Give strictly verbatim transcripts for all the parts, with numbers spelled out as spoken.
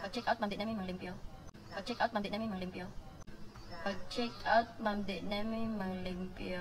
Pag-check out, ma'am, di namin manglimpyo. Pag-check out, ma'am, di namin manglimpyo. Pag-check out, ma'am, di namin manglimpyo.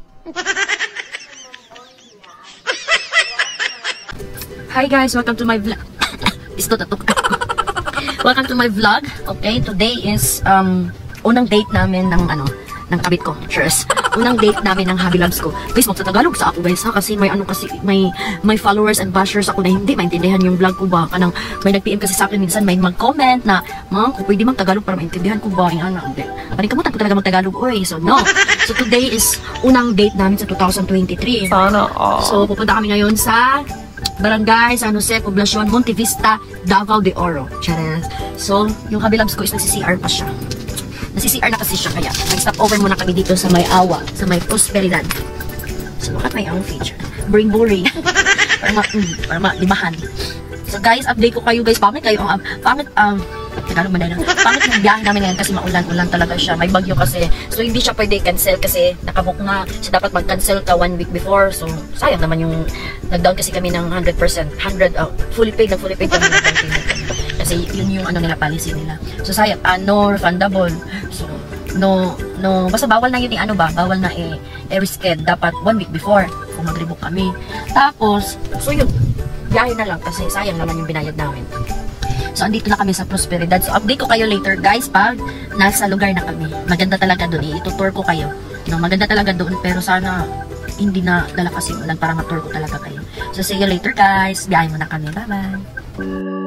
Hi guys, welcome to my vlog. Isto tatok. Welcome to my vlog. Okay, today is um unang date namin ng ano, ng kabit ko. Cheers. Unang date namin ng Hobby Labs ko. Please magtatagalog sa ako guys ha, kasi may ano kasi may may followers and bashers ako na hindi maintindihan yung vlog ko ba. Kanang may nag-P M kasi sa akin minsan, may mag-comment na, "Ma'am, kung pwede mag-Tagalog para maintindihan ko ba?" Yung ano, hindi. Paring kamutan ko talaga mag-Tagalog. Oy, so no. So today is unang date namin sa two thousand twenty-three. Sana all. So pupunta kami ngayon sa Barangay San Jose, Poblacion, Monte Vista, Davao de Oro. Charas. So, yung Hobby Labs ko is nagsi-C R pa siya. Nagsi-C R na kasi siya, kaya nag-stop over muna kami dito sa may Awa, sa may Prosperidad. So, bakit may ang feature? Bring buri. Para ma, mm, para ma-limahan. So, guys, update ko kayo, guys. Pangit kayo ang, pangit, um, Tagalog man na. Pangit yung biyahe namin ngayon kasi maulan-ulan talaga siya. May bagyo kasi. So, hindi siya pwede cancel kasi nakabook na. So, dapat mag-cancel ka one week before. So, sayang naman yung nag-down kasi kami ng one hundred percent. one hundred, uh, fully paid, nag-fully paid kami. Kasi yun yung ano nila, policy nila. So, sayang, uh, no refundable. So, no, no, basta bawal na yun eh, ano ba? Bawal na eh, i-risked. Dapat one week before kung mag-rebook kami. Tapos, so yun, biyahe na lang kasi sayang naman yung binayad namin. So, andito na kami sa Prosperidad. So, update ko kayo later, guys, pag nasa lugar na kami. Maganda talaga doon. I-tour ko kayo. No, maganda talaga doon. Pero sana, hindi na lalakas yung ulan para ma-tour ko talaga kayo. So, see you later, guys. Biyahe mo na kami. Bye-bye.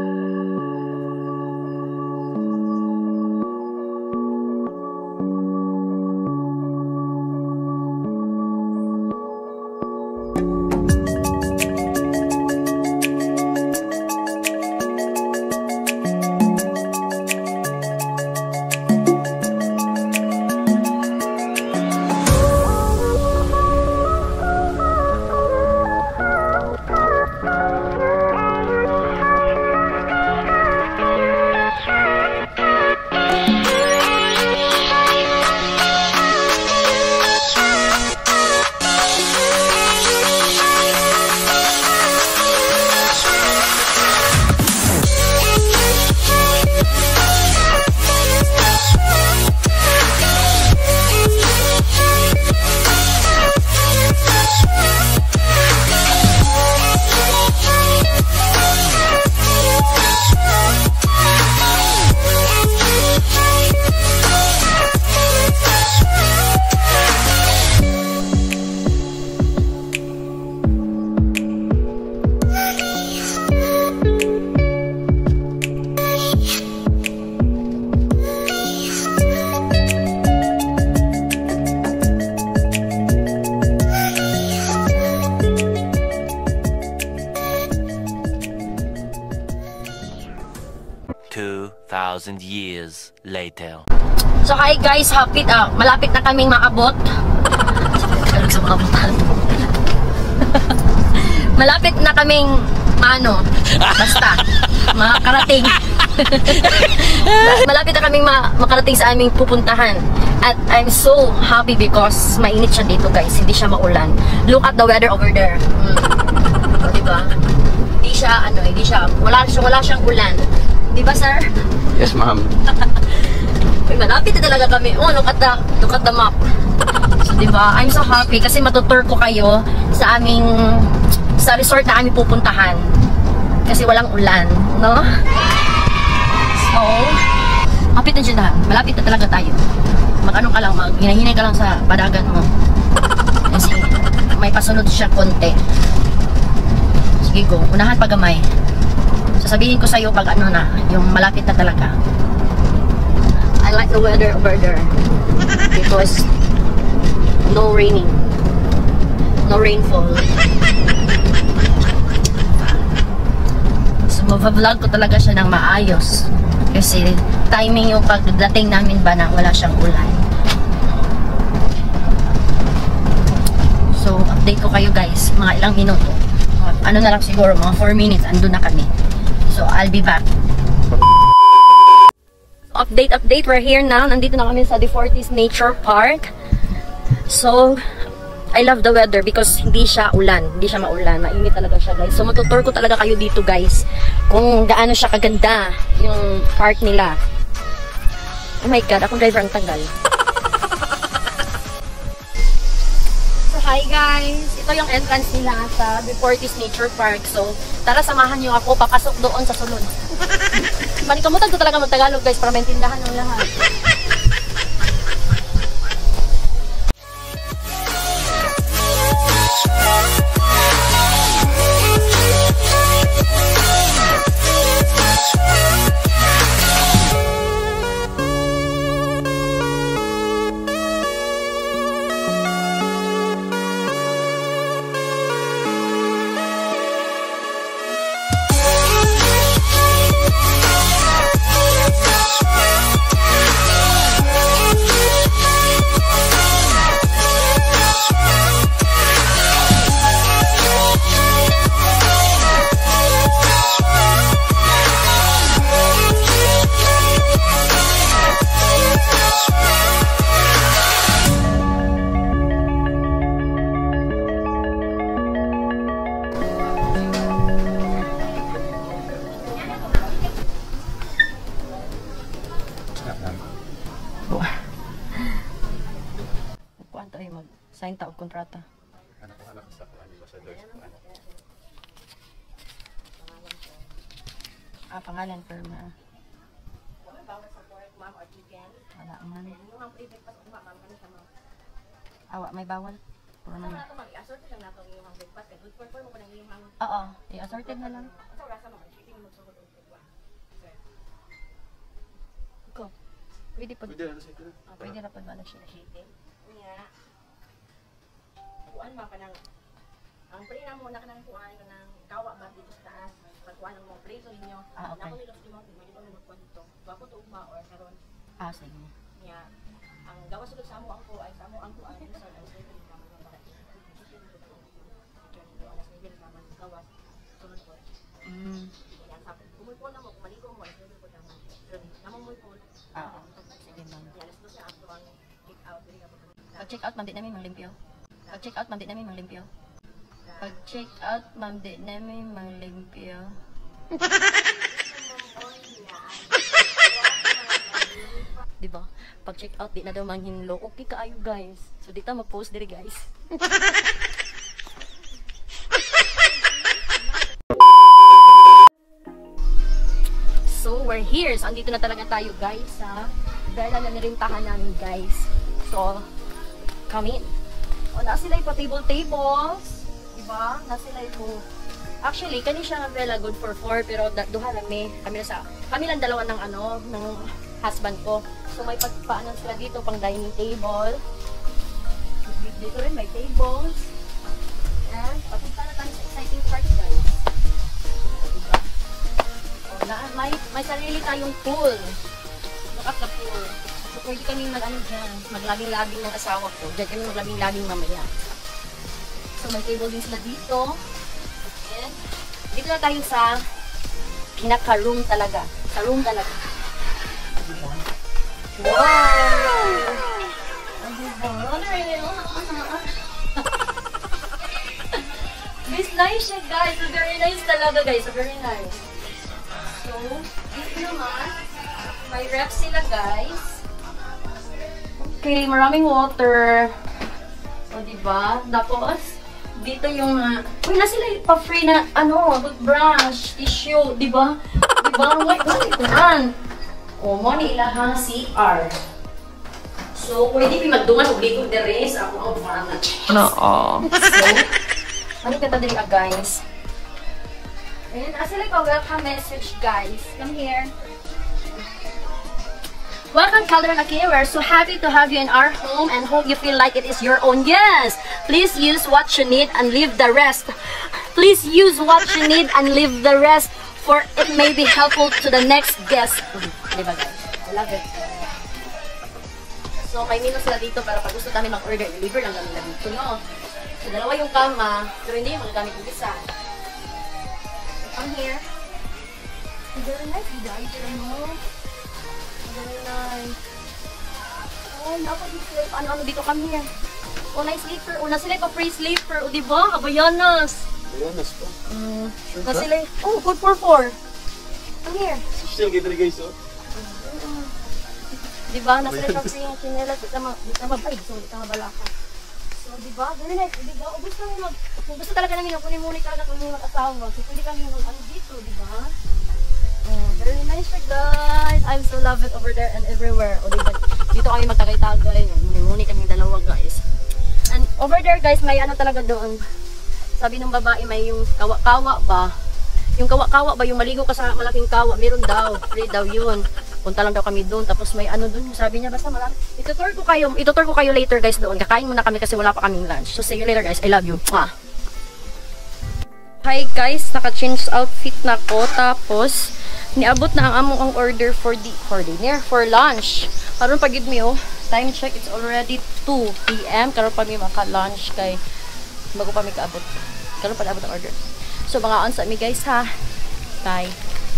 two thousand years later. So, hi guys, happy, ah, malapit na kaming maabot. Sa mga abutan. Malapit na kaming, ano, basta, makarating. Malapit na kaming ma makarating sa aming pupuntahan. At I'm so happy because mainit siya dito, guys. Hindi siya maulan. Look at the weather over there. Hmm. O, diba? Hindi siya, ano, hindi siya, wala, wala siyang ulan. Diba, sir? Yes, ma'am. Uy, malapit na talaga kami. Oh, look at the, look at the map. So, diba? I'm so happy kasi matutour ko kayo sa aming, sa resort na aming pupuntahan. Kasi walang ulan, no? So, malapit na dyan. Malapit na talaga tayo. Mag-ano ka lang, mag-hinahinay ka lang sa padagan mo. Kasi may pasunod siya konti. Sige, go. Unahan pagamay. Sasabihin ko sa'yo pag ano na, yung malapit na talaga. I like the weather over there. Because no raining. No rainfall. So, mava-vlog ko talaga siya ng maayos. Kasi timing yung pagdating namin ba na wala siyang ulan. So, update ko kayo guys. Mga ilang minuto. Ano na lang siguro, mga four minutes, andun na kami. So, I'll be back. Update, update. We're here now. Nandito na kami sa De Fortis Nature Park. So, I love the weather because hindi siya ulan. Hindi siya maulan. Mainit talaga siya, guys. So, matutour ko talaga kayo dito, guys. Kung gaano siya kaganda yung park nila. Oh my God, akong driver ang tagal. So, hi guys. Ito yung entrance nila sa Deportes Nature Park. So, tara samahan niyo ako papasok doon sa sulod. Manikamutan ko talaga mag-Tagalog, guys, para maintindahan ng lahat. Sign ta og kontrata. Ano ko anak sa ambassador sa ano? Ah, pangalan firma. Wala man. Awa, may bawal. Puro man. Oo, i-assorted na lang. Ikaw, pwede pa. Pwede na sa ito. Pwede na pa ba na siya? Kuan ba kanang ang pre na mo na kanang kuan kanang kawa ba dito sa taas pagkuan ng mga preso ninyo. Ah, okay. Nako nila sa mga pwede pa mo kwento. Bako to ugma or karon Ah, sige. niya ang gawas sulod sa amo ang ko ay sa amo ang kuan sa ang sa mga mga para. Kaya alas nine naman gawas sunod ko. Mm. Yan sa kumupo na mo maligo mo ay sunod ko naman. Pero namong mo ko. Ah, sige ma'am. Yan sa sa ato ang kick out diri ka. Pag-check out, ma'am, di namin manglimpyo. Pag-check out, ma'am, di namin manglimpyo. Pag-check out, ma'am, di namin manglimpyo. Diba? Pag-check out, di na daw manghinlo. Okay kaayo, guys. So, di ta mag-post diri, guys. So, we're here. So, andito na talaga tayo, guys, sa Bella na nirintahan namin, guys. So, come in. O, na sila pa table tables. Diba? Na sila po. Actually, kani siya nga Bella good for four, pero da, duha lang may, kami na sa, kami lang dalawa ng ano, ng husband ko. So, may pagpaanan sila dito pang dining table. Dito rin may tables. And, papunta na tayo sa exciting part, guys. Diba? O, na, may, may sarili tayong pool. Look at the pool. So, pwede kami mag-ano dyan, maglabing-labing ng asawa ko. Diyan kami maglabing-labing mamaya. So, may table din sila dito. And, dito na tayo sa pinaka-room talaga. Sa room talaga. Diba? Wow! Diba? It's nice siya, guys. So, very nice talaga, guys. So, very nice. So, dito naman, may ref sila, guys. Okay, maraming water. O, diba? Tapos, dito yung, uh, uy, na sila pa-free na, ano, toothbrush, tissue, diba? Diba? Uy, uy, kuhan. O, mo ni ilahang C R. So, pwede pi magdungan o ligo the rest. Ako ang fan na. Oo. So, ano ka tadiri ka, guys? And, as like a welcome message, guys. Come here. Welcome, Calderon Aquino. We're so happy to have you in our home and hope you feel like it is your own. Yes! Please use what you need and leave the rest. Please use what you need and leave the rest for it may be helpful to the next guest. Diba, guys? I love it. So, may menu sila dito para pag gusto namin mag-order, deliver lang kami na dito, no? So, dalawa yung kama, pero hindi yung magagamit yung isa. Come here. Very nice, guys. Ano? Very nice. Oh, dapat dito. Ano-ano dito kami yan. O, nice sleeper. O, na sila pa free sleeper. O, diba? Abayanas. Awareness pa. Mm. Sure Na ba? sila. Oh, good for four. Come here. Social gator guys, oh. Diba? Na sila pa free yung chinelas. Di ka mabay. So, di ka mabalaka. So, diba? Very nice. Diba? O, gusto mo mag... Kung gusto talaga namin, kunin muna talaga kami mag-asawa. So, pwede kami mag-ano dito, diba? Oh, very nice siya, guys. I'm so love it over there and everywhere. O, diba? Dito kami magtagay-tagay. Muni-muni kami dalawa, guys. And over there, guys, may ano talaga doon. Sabi ng babae, may yung kawa-kawa ba? Yung kawa-kawa ba? Yung maligo ka sa malaking kawa. Meron daw. Free daw yun. Punta lang daw kami doon. Tapos may ano doon. Sabi niya, basta marami. Itutur ko kayo. Itutur ko kayo later, guys, doon. Kakain muna kami kasi wala pa kaming lunch. So, see you later, guys. I love you. Mwah. Hi, guys. Naka-change outfit na ko. Tapos, niabot na ang among ang order for the for dinner, for lunch. Karon pagid mi oh. Time check, it's already two p m Karon pa mi maka-lunch kay bago pa mi kaabot. Karon pa abot ang order. So mga on sa mi guys ha. Bye.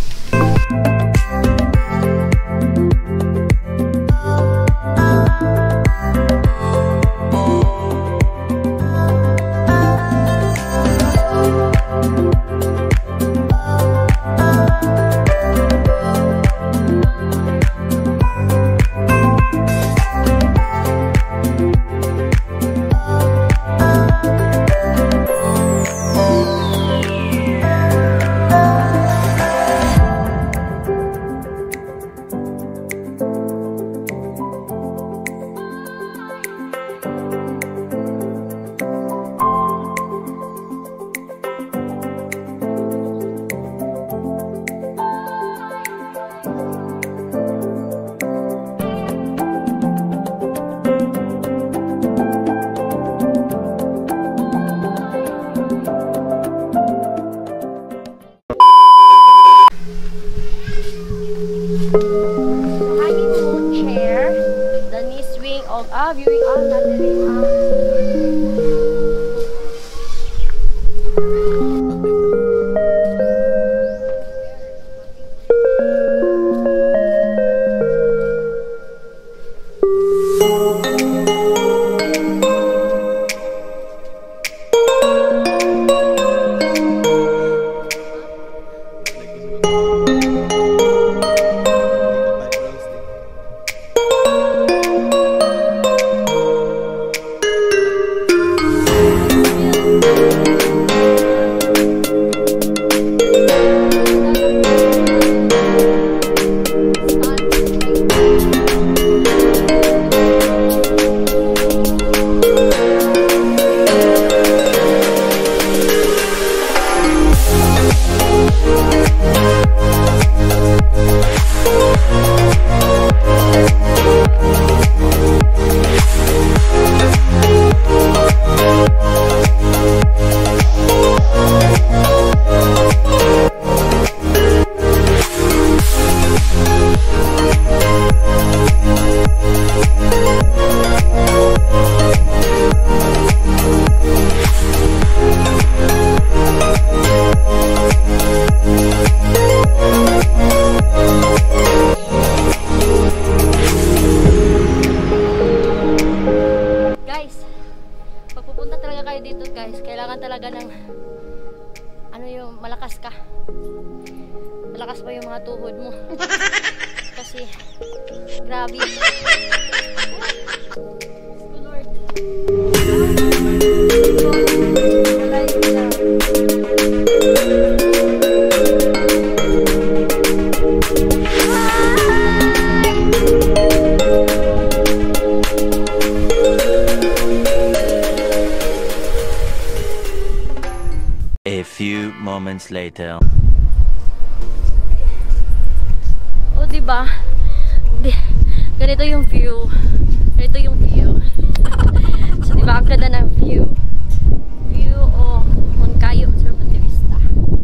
Ah, viewing all natin. malakas ka. Malakas pa yung mga tuhod mo. Kasi, grabe. Oh, Lord. A few moments later. O, diba? Di, ganito yung view. Ganito yung view. So, diba? Ang ganda ng view. View o Moncayo. Sir, Monte Vista.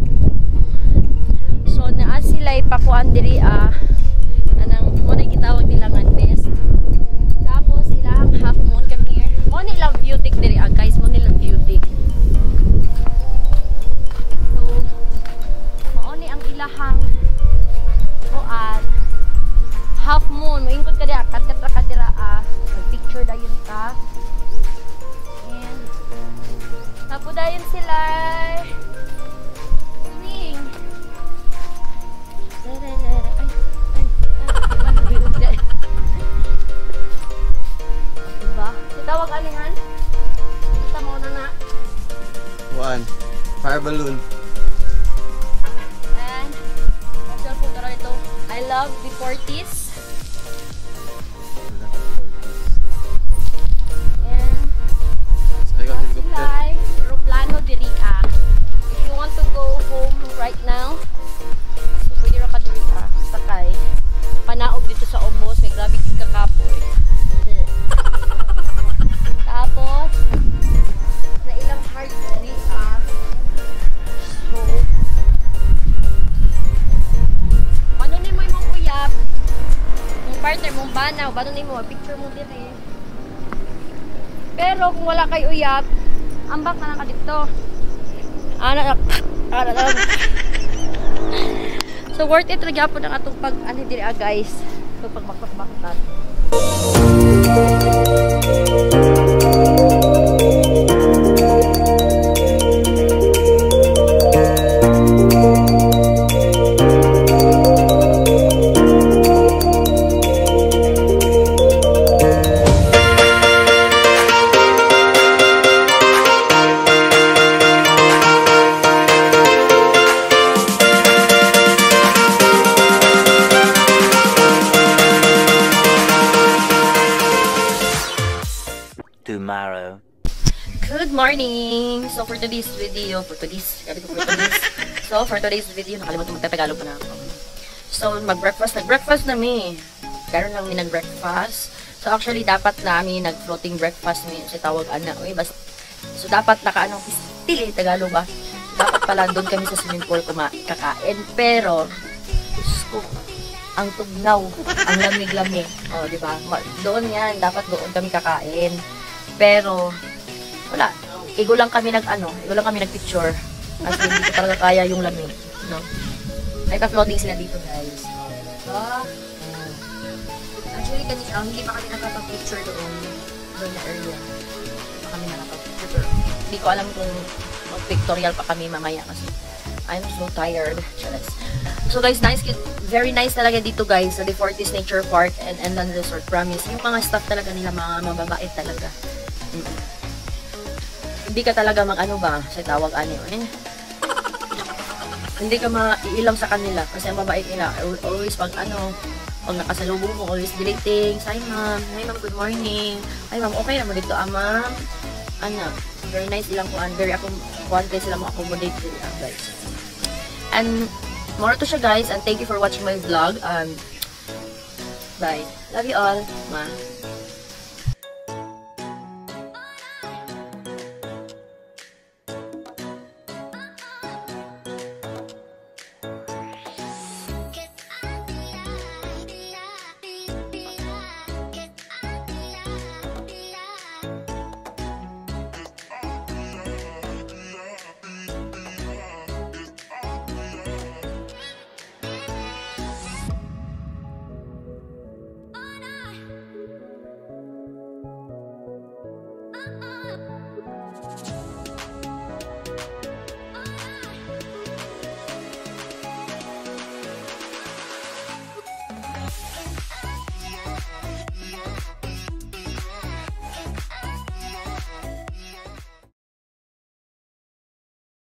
So, naa sila ipakuan diri ah. Anang, muna gitawag nila nga nest. Tapos, ilang half moon come here. Mo nilang view tik diri ah, guys. Mo nilang view tik. Ilahang kuan half moon moingkod ka diha kat kat ka dira ah mag picture dayon ka balloon. And, hotel po tara ito. I love the Fortis. And, Sakay ka helicopter. fly, aeroplano diri ah. If you want to go home right now, so pwede ra ka diri ah, sakay. Panaog dito sa Omos, may grabe kang kakapoy. Tapos, na ilang hard diri ah. So, paano ni mo imong uyab? Yung partner mong banaw, paano ni mo, picture mo diri. Pero kung wala kay uyab, ambak na lang ka dito. Ano na, ano na. So worth it lagi po ng atong pag ano diri ah guys. So pag makpak-maktan. Tomorrow. Good morning! So for today's video, for today's, sabi ko for today's, so for today's video, nakalimutan magtatagalog pa na ako. So mag-breakfast, nag-breakfast na mi. Karoon lang mi nag-breakfast. So actually dapat na mi nag-floating breakfast mi sa tawag ana. Uy, bas, so dapat naka-anong pili, Tagalog ba? Dapat pala doon kami sa swimming pool kumakain. Pero, gusto ang tugnaw, ang lamig-lamig. O, di ba? Doon yan, dapat doon kami kakain. Pero, wala. Igo lang kami nag-ano, igo lang kami nag-picture. Kasi hindi ko talaga kaya yung lamig. No? May pa-floating sila dito, guys. So, actually, kanina, oh, hindi pa kami nakapag-picture doon. Doon na area. Hindi pa kami nakapag-picture. Hindi ko alam kung mag-pictorial pa kami mamaya kasi I'm so tired. So guys, nice, very nice talaga dito guys sa the Fortis Nature Park and Enland Resort. Promise, yung mga staff talaga nila mga mababait talaga. Mm -hmm. Hindi ka talaga mag-ano ba sa tawag ano eh. Hindi ka maiilam sa kanila kasi ang mabait nila. Always pag ano, pag nakasalubong mo, always greetings. Hi ma'am, hi ma'am, good morning. Hi ma'am, okay naman dito ah ma'am. Ano, very nice ilang kuan, very ako kuan guys sila mo accommodate nila guys. And more to siya guys, and thank you for watching my vlog. Um, bye. Love you all. Ma.